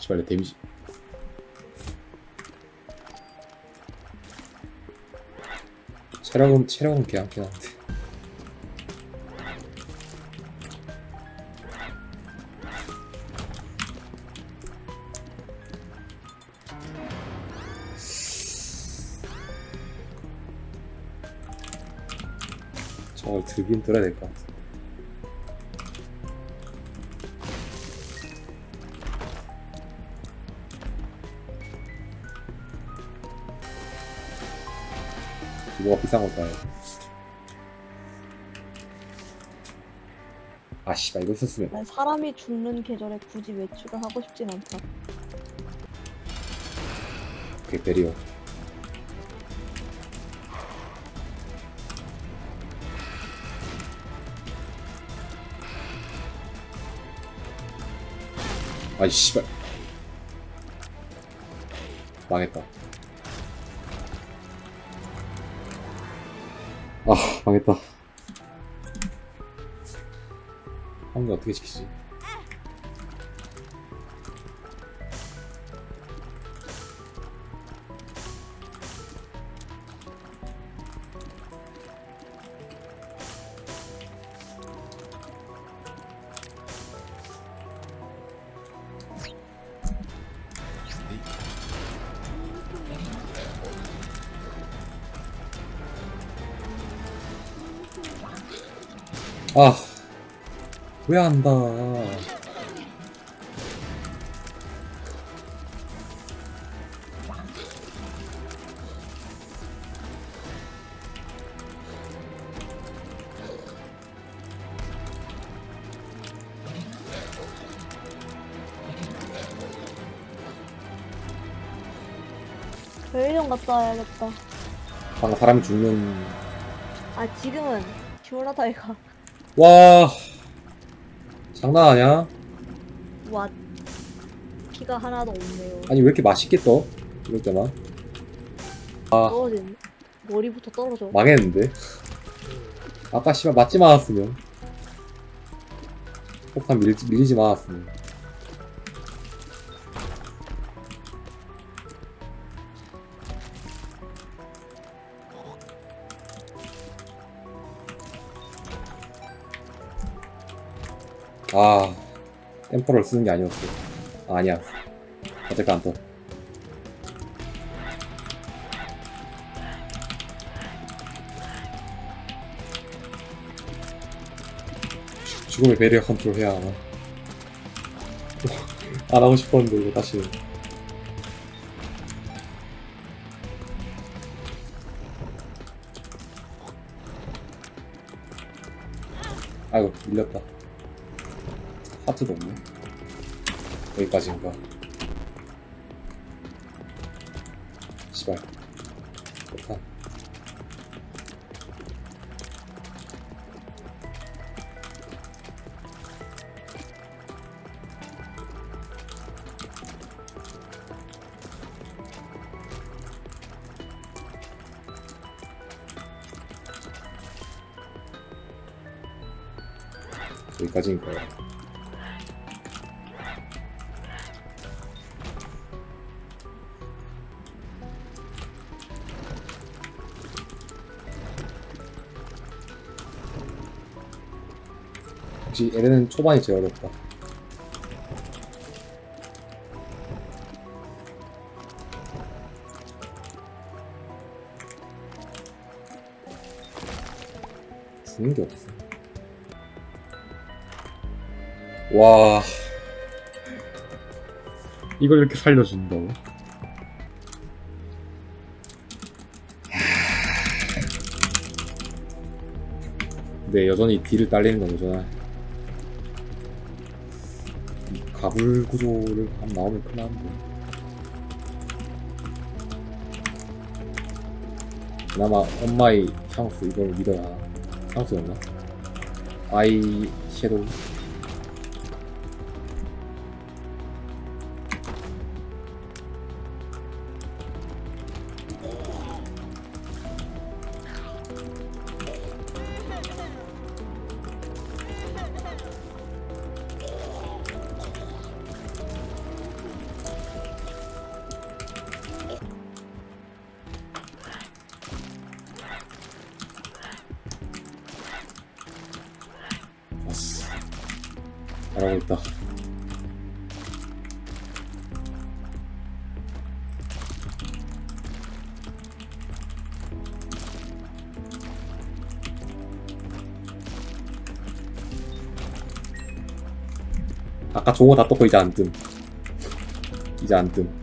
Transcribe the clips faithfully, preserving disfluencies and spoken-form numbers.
씨발 내 데미지. 체력은 체력은 개안긴 한데. 저걸 들긴 들어야 될 것 같아. 뭐가 비싼 걸까요? 아 씨발 이거 있었으면. 난 사람이 죽는 계절에 굳이 외출을 하고 싶진 않다. 그게 베리어. 아이 씨발 망했다. 아 망했다. 한개 어떻게 지키지? 아, 왜 안다. 별점 갔다 와야겠다. 방금 사람이 죽는. 아 지금은 시원하다 이가. 와, 장난 아니야? 와 피가 하나도 없네요. 아니 왜 이렇게 맛있게 떠? 이럴 때만. 아, 떨어진 머리부터 떨어져. 망했는데. 아까 씨발 맞지 않았으면. 폭탄 밀, 밀리지 않았으면. 아, 템포를 쓰는 게 아니었어. 아, 아니야. 어차피 안 떠. 죽음의 배리어 컨트롤 해야 하나? 안 하고 싶었는데 이거 다시. 아이고 밀렸다. 하트도 없네. 여기까지인가. 씨발 폭탄. 여기까지인 거야. 역시 얘네는 초반이 제일 어렵다. 죽는 게 없어. 와, 이걸 이렇게 살려준다고? 근데 여전히 딜을 딸리는 건 여전하. 가불 구조를 한번 나오면 큰일 나는데. 그나마 엄마의 향수 이걸 믿어야 하나? 향수였나? 아이 섀도우. 잘하고 있다. 아까 좋은 거 다 떴고 이제 안 뜸. 이제 안 뜸.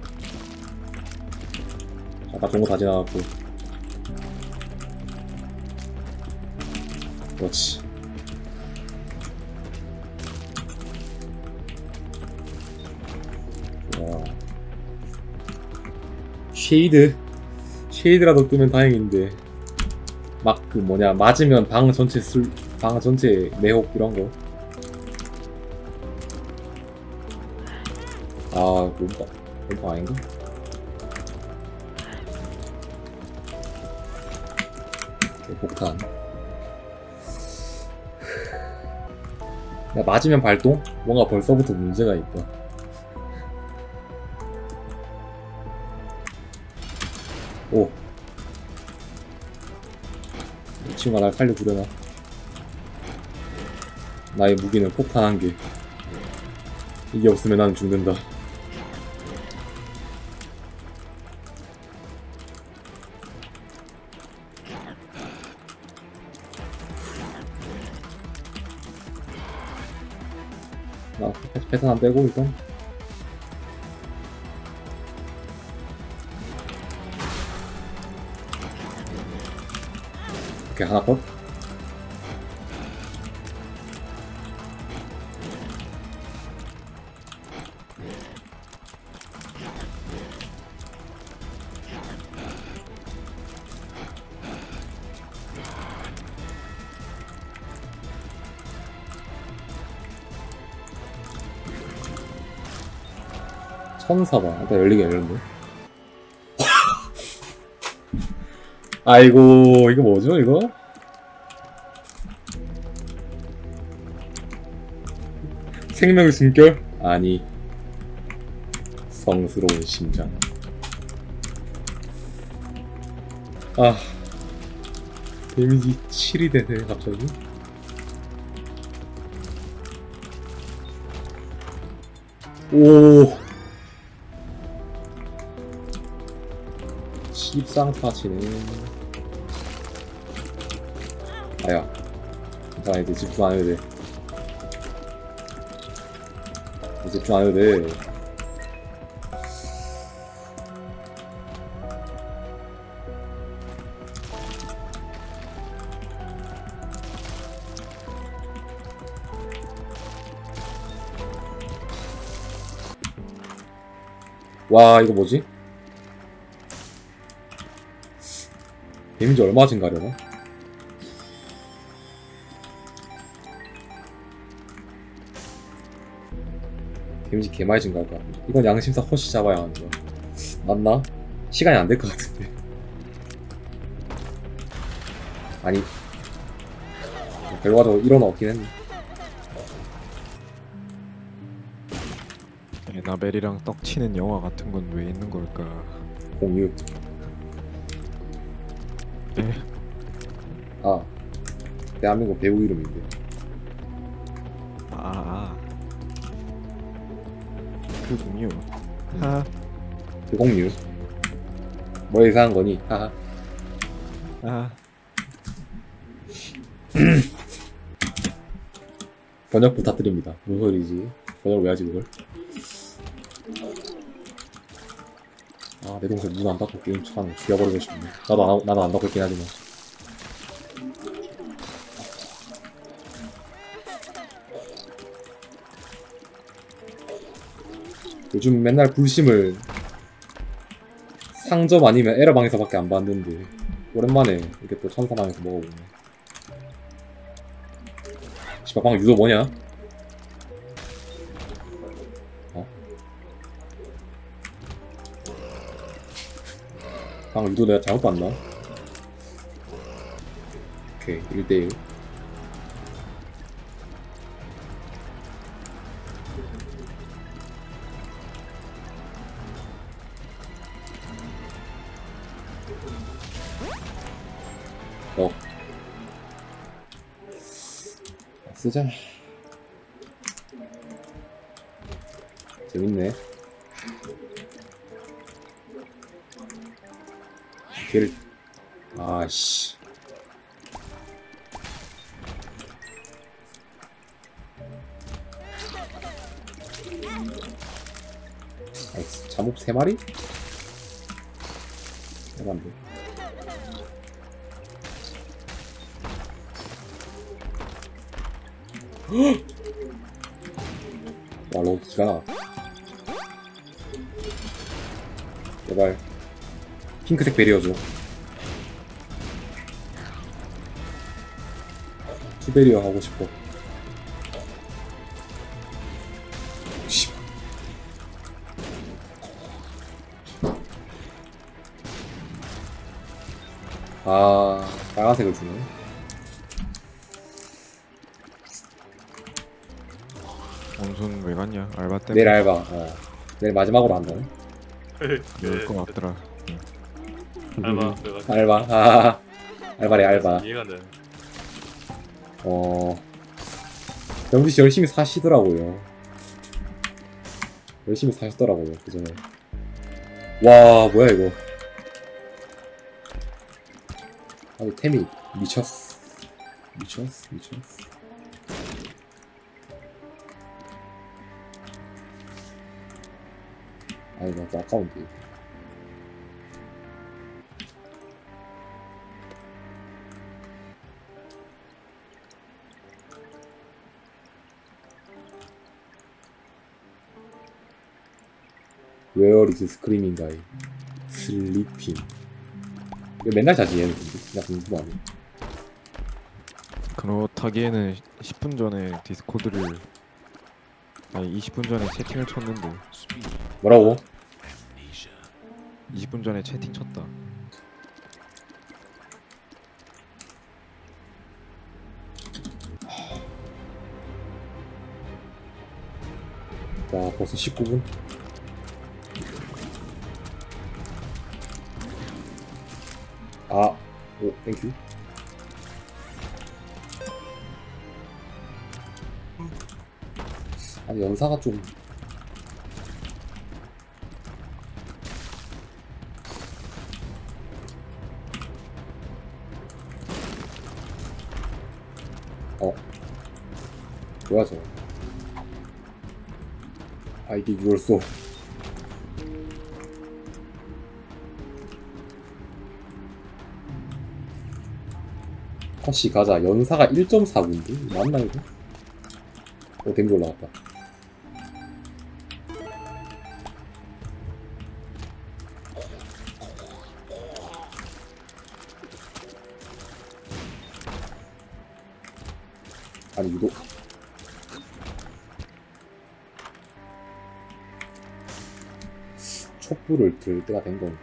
아까 좋은 거 다 지나갔고. 그렇지. 와. 쉐이드. 쉐이드라도 뜨면 다행인데. 막 그 뭐냐 맞으면 방 전체 술, 방 전체 매혹 이런 거. 아, 몸빵, 몸빵 아닌가? 오케이, 폭탄. 야, 맞으면 발동? 뭔가 벌써부터 문제가 있다. 오. 이 친구가 날 살려주려나? 나의 무기는 폭탄 한 개. 이게 없으면 나는 죽는다. 나 패턴 안 빼고 일단. 오케이, 하나 컷. 천사봐. 일단 열리게 열렸네. 아이고, 이거 뭐죠, 이거? 생명의 숨결? 아니. 성스러운 심장. 아. 데미지 칠이 되네, 갑자기. 오. 십상타 치네. 아야. 괜찮아, 이제 집중 안 해도 돼. 이제 집중 안 해도 돼. 와, 이거 뭐지? 데미지 얼마 증가려나? 데미지 개많이 증가할 것 같은데. 이건 양심상 허쉬 잡아야 하는 거야. 맞나? 시간이 안 될 것 같은데. 아니. 결과적으로 일어나 없긴 했네. 에나벨이랑 떡치는 영화 같은 건 왜 있는 걸까? 공유. 네. 아. 대한민국 배우 이름인데. 아, 아. 그 공유. 하. 그 공유. 뭐 이상한 거니? 하하. 아. 번역 부탁드립니다. 무슨 소리지? 번역을 왜 하지 그걸? 아, 내 동생 문 안 닫고 게임 참 죽여버리고 싶네. 나도 안, 나도 안 닫고 있긴 하지만. 요즘 맨날 불심을 상점 아니면 에러방에서밖에 안 봤는데 오랜만에 이렇게 또 천사방에서 먹어보네. 씨발, 방금 유도 뭐냐? 어? 방금 유도 내가 잘못 봤나? 오케이, 일 대 일. 어. 쓰자. 재밌네. 걔를 아씨. 아이스 잠옷 세 마리? 해반데. 와 로드 기가 나. 제발 핑크색 베리어줘. 투베리어 하고 싶어. 씨. 아 빨간색을 주네. 원순 왜 갔냐? 알바 때문에. 내일 알바. 어. 내일 마지막으로 한다네. 그럴 거 같더라. 알바 그래가지고 알바. 아, 알바래 알바. 이해가 돼. 어. 영지 씨 열심히 사시더라고요. 열심히 사셨더라고요 그 전에. 와 뭐야 이거. 아니 템이 미쳤어. 미쳤어 미쳤어. 아니 나 아까운데. Where is screaming guy? Sleeping. 이거 맨날 자지 얘는 근데. 나 궁금하네. 그렇다기에는 십 분 전에 디스코드를 아니 이십 분 전에 채팅을 쳤는데 뭐라고? 이십 분 전에 채팅 쳤다. 와 벌써 십구 분? 아, 오, 땡큐. 아니 연사가 좀 어 뭐야 저거. 아 이게 이걸써. 컷이 가자. 연사가 일 점 사 분인데? 맞나 이거? 어 댐비 올라갔다. 아니 유도 촛불을 들 때가 된 건가?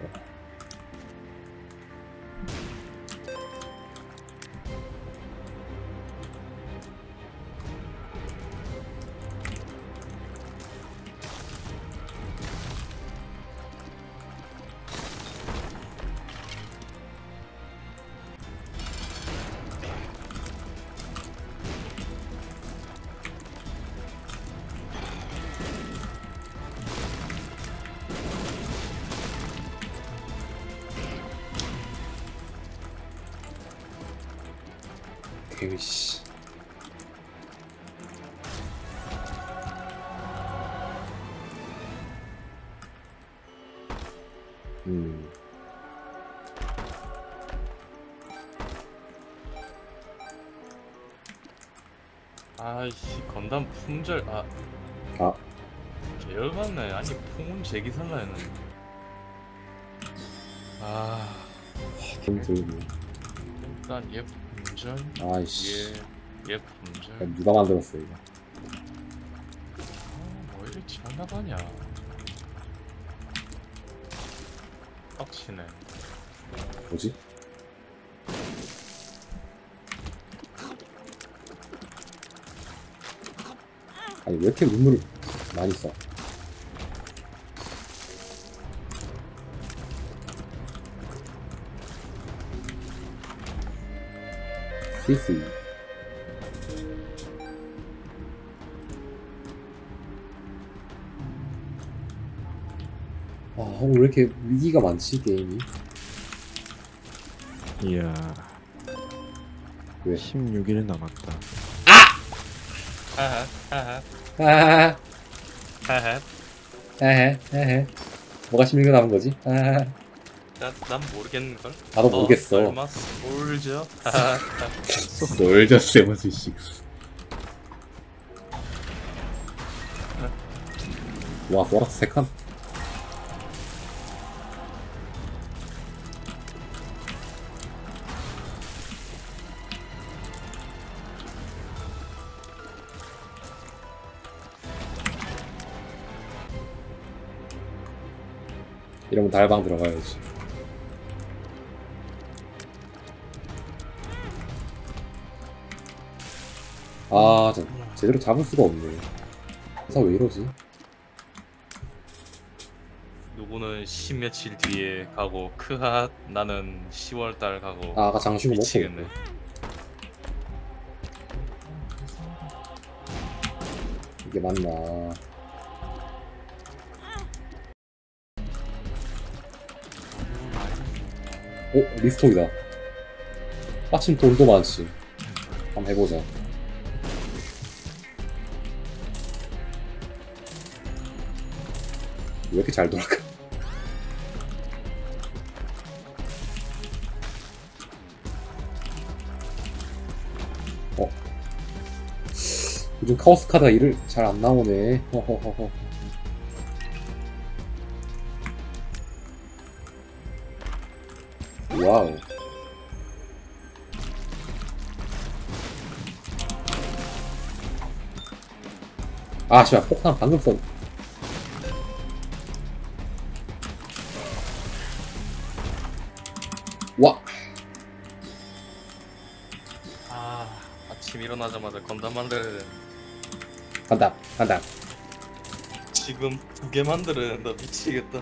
개위씨. 음. 아이씨 건담 품절 아 아, 개열받네. 아니 풍운 제기 살라 했는데 아 좀 들고. 일단 얘 품절 아이씨. 얘얘 품절 누가 만들었어 이거? 아, 뭐 이리 잘 나가냐. 빡치네. 뭐지? 아니 왜 이렇게 눈물을 많이 써? 씨씨. 오늘 왜 이렇게 위기가 많지 게임이? 이야. 왜? 십육 일 남았다. 하하 하하 아하하 하하. 에헤 에헤 뭐가 십육 년 남은 거지? 아하하 나, 난 모르겠는걸? 나도 모르겠어. 설마 솔저? 하하. 솔저 세븐티식스 와 보라스 세 칸? 이러면 달방 들어가야지. 아, 저 제대로 잡을 수가 없네. 회사 왜 이러지? 누구는 십며칠 뒤에 가고 크핫 나는 시월달 가고. 아, 아까 장식구 먹고. 미치겠네. 이게 맞나? 오, 리스톡이다. 마침 돈도 많지. 한번 해보자. 왜 이렇게 잘 돌아가? 어. 요즘 카오스 카드가 일을 잘 안 나오네. 허허허허. 와우. 아, 씨발, 폭탄 방금 썼. 와! 아, 아침 일어나자마자 건담 만들어야 돼. 간다, 간다. 지금 두 개 만들어야 된다. 미치겠다.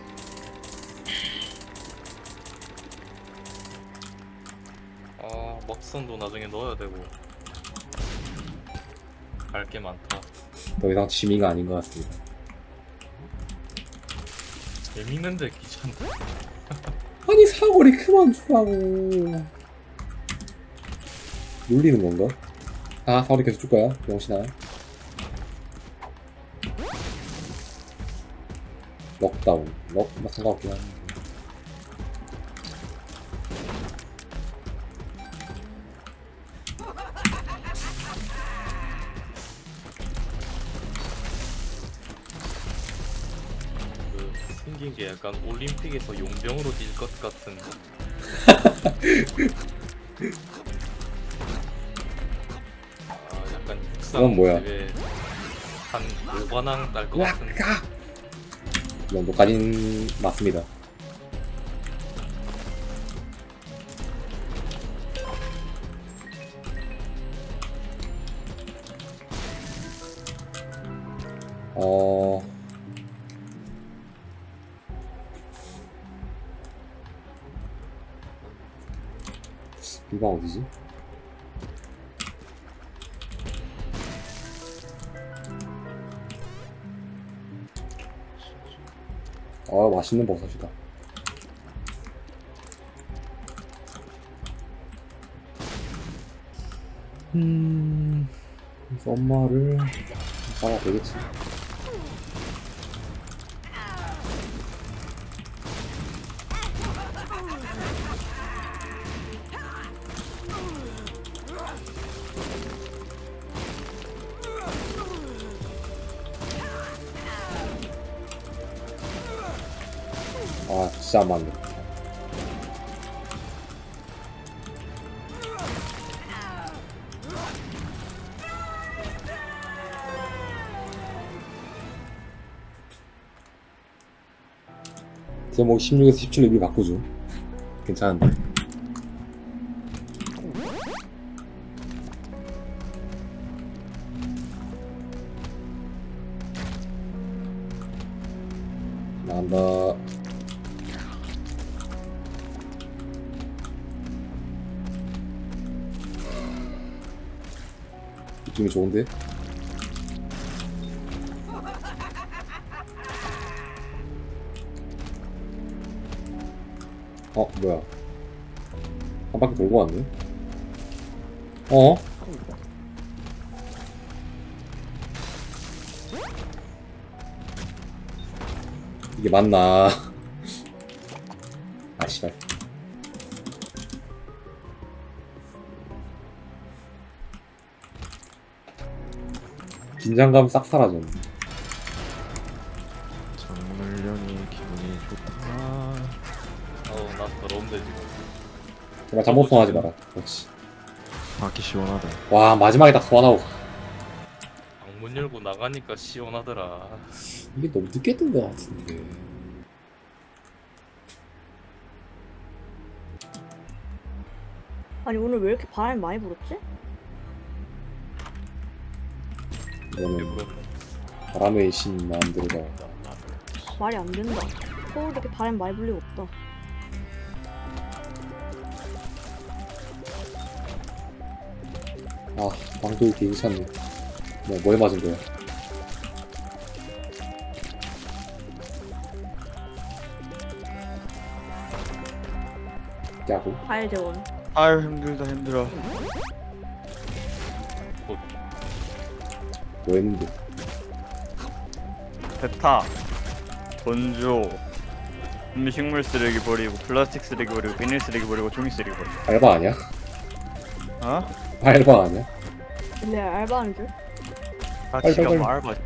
아, 먹선도 나중에 넣어야 되고. 갈 게 많다. 더 이상 취미가 아닌 것 같습니다. 재밌는데 귀찮다. 아니, 사거리 그만 주라고. 놀리는 건가? 아, 사거리 계속 줄 거야? 병신아. 럭다운. 럭, 막 상관없긴 한데. 그 생긴 게 약간 올림픽에서 용병으로 뛸 것 같은. 아, 약간 육상 그건 뭐야? 대회 한 오관왕 딸 것 같은. 으악! 이 정도까진 맞습니다. 어... 비방 어디지? 아, 맛있는 버섯이다. 음... 그래서 엄마를 따라 되겠지. 아, 진짜 안 맞네. 제목 십육에서 십칠 레벨 바꾸죠. 괜찮은데. 나간다. 느낌이 좋은데? 어 뭐야? 한 바퀴 돌고 왔네. 어? 이게 맞나? 아 씨발. 긴장감 싹 사라졌네. 정물련이 기분이 좋다. 어우 나 더러운데 지금. 제발 잠못 소환하지 마라. 그렇지. 밖이 시원하다. 와 마지막에 딱 소환하고. 방문 열고 나가니까 시원하더라. 이게 너무 늦게 뜬 것 같은데. 아니 오늘 왜 이렇게 바람이 많이 불었지? 이거는 바람의 신 마음대로다. 말이 안 된다. 서울 이렇게 바람이 많이 불 리가 없다. 아 방돌 괜찮네. 뭐 뭐에 맞은 거야? 야구? 과일 재원. 아유 힘들다 힘들어. 뭐 했는데? 베타, 건조, 음식물 쓰레기 버리고 플라스틱 쓰레기 버리고 비닐 쓰레기 버리고 종이 쓰레기 버리고. 알바 아니야? 어? 알바 아니야? 근데 알바하는 줄? 아 빨리, 지가 빨리. 뭐 알바지.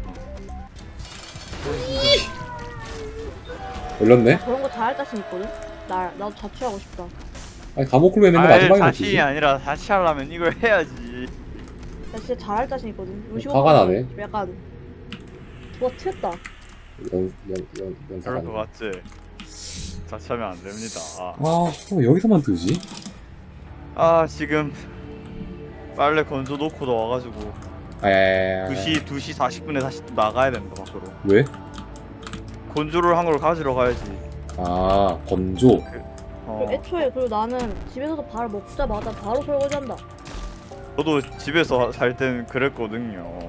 걸렸네? 저런 거 잘할 자신 있거든? 나, 나도 자취하고 싶다. 아니 감옥클로에 맨날 아 마지막에 자신이 놓치지? 아니라 다시 하려면 이걸 해야지. 나 진짜 잘할 자신 있거든. 요식업 화가 나네. 하면 약간 누가 튀었다. 연, 연, 연, 연사가 그럴 것 같지. 자취하면 안 됩니다. 아, 아, 어, 여기서만 뜨지? 아 지금 빨래 건조 놓고 나와가지고 아, 두 시 두 시 사십 분에 다시 나가야 된다 밖으로. 왜? 건조를 한 걸 가지러 가야지. 아, 건조. 어. 그리고 애초에 그리고 나는 집에서도 바로 먹자마자 바로 설거지한다. 저도 집에서 살 땐 그랬거든요.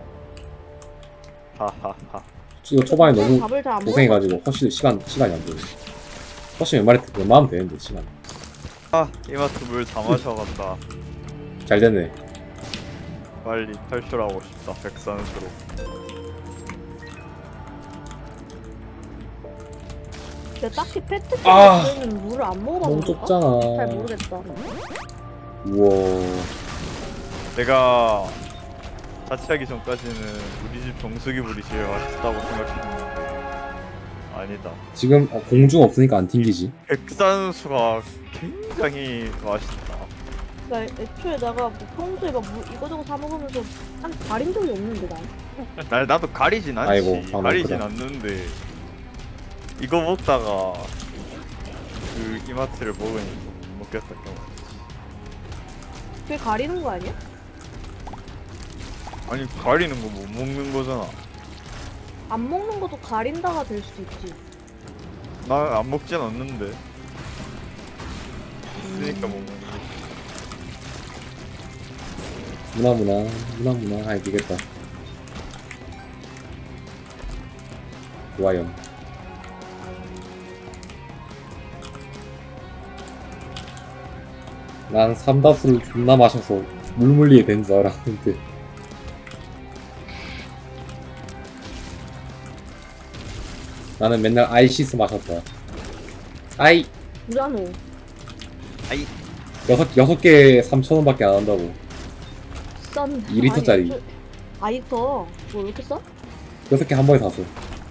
하하하. 이거 초반에 너무 밥을 잘 안 먹어. 고생해가지고 훨씬 시간, 시간이 안 되네. 훨씬 웬만해, 웬만하면 되는데, 시간. 아 이마트 물 다 마셔간다. 잘 됐네. 빨리 탈출하고 싶다. 백산수로. 근데 딱히 페트 아. 때는 물을 안 먹어봐서 너무 그런가? 좁잖아. 잘 모르겠다. 우와. 내가 자취하기 전까지는 우리 집 정수기 물이 제일 맛있다고 생각했는데 아니다. 지금 어, 공중 없으니까 안 튕기지. 백산수가 굉장히 맛있다. 나 애초에 내가 뭐 평소에 막 물 이거저거 사 먹으면서 한 가린 적이 없는데 난. 날 나도 가리진 않지. 아이고, 방금 가리진 크다. 않는데 이거 먹다가 그 이마트를 먹으니까 못 먹겠다. 그게 가리는 거 아니야? 아니 가리는 거 못 먹는 거잖아. 안 먹는 것도 가린다가 될 수도 있지. 난 안 먹진 않는데 있으니까 못 먹는 거지. 무나무나, 무나무나, 아이, 되겠다. 좋아요. 난 삼다수를 존나 마셔서 물물리에 된 줄 알았는데. 나는 맨날 아이시스 마셨다. 아이! 누라노. 아이. 여섯, 여섯 개에 삼천 원밖에 안 한다고. 싼. 이 리터짜리. 아이 리터. 뭐 이렇게 싸? 여섯 개 한 번에 샀어.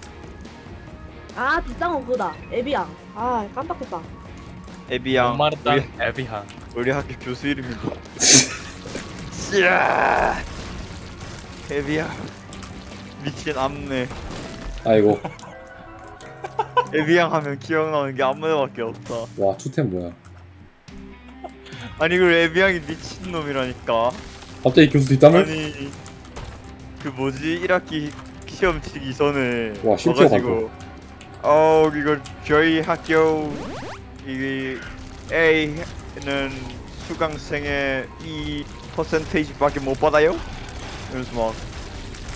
아 비싼 거 그거다. 에비앙. 아 깜빡했다. 에비양 엄마르다 우리, 에비한. 우리 학교 교수 이름이 뭐? 야 에비양 미친 암내. 아이고. 에비양 하면 기억나는 게 암내밖에 없다. 와, 추템 뭐야. 아니 그 에비양이 미친 놈이라니까. 갑자기 교수 뒷담을? 아니 그 뭐지 일 학기 시험 치기 전에 와, 심지어 와가지고 어 이거 저희 학교 이 A는 수강생의 이 퍼센테이지밖에 못 받아요? 이러면서 막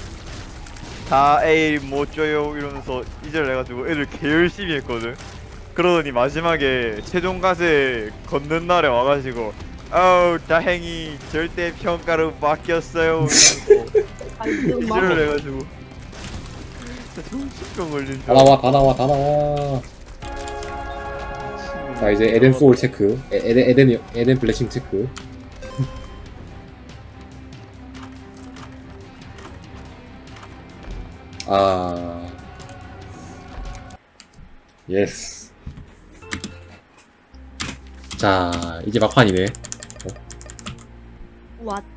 다 A 못 줘요 이러면서 이절 해가지고 애들 개 열심히 했거든. 그러더니 마지막에 최종 가세 걷는 날에 와가지고 아우 다행히 절대 평가로 바뀌었어요. 아니 지금 막 기절을 해가지고 진짜 정신병 걸린 다 나와 다 나와 다 나와. 자 이제 에덴 소울 체크. 에, 에덴 에덴 에덴 블레싱 체크. 아 예스. 자 이제 막판이네. 왓